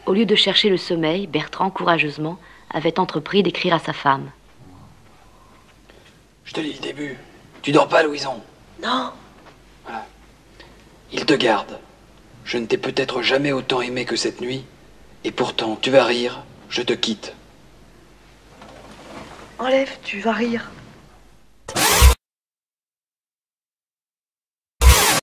Au lieu de chercher le sommeil, Bertrand, courageusement, avait entrepris d'écrire à sa femme. Je te lis le début. Tu dors pas, Louison? Non. Voilà. Il te garde. Je ne t'ai peut-être jamais autant aimé que cette nuit, et pourtant, tu vas rire, je te quitte. Enlève, tu vas rire.